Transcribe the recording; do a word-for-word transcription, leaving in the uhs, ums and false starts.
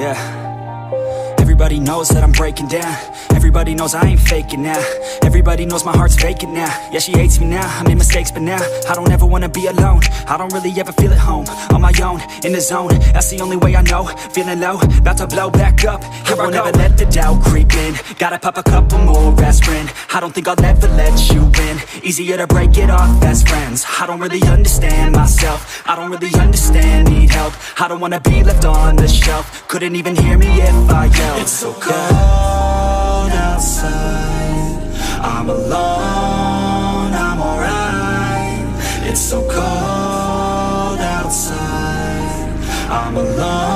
Yeah. Everybody knows that I'm breaking down. Everybody knows I ain't faking now. Everybody knows my heart's vacant now. Yeah, she hates me now, I made mistakes but now I don't ever wanna be alone. I don't really ever feel at home. On my own, in the zone, that's the only way I know. Feeling low, about to blow back up. Here I won't ever let the doubt creep in. Gotta pop a couple more aspirin. I don't think I'll ever let you in. Easier to break it off best friends. I don't really understand myself. I don't really understand, need help. I don't wanna be left on the shelf. Couldn't even hear me if I yelled. It's so cold outside, I'm alone, I'm alright. It's so cold outside, I'm alone.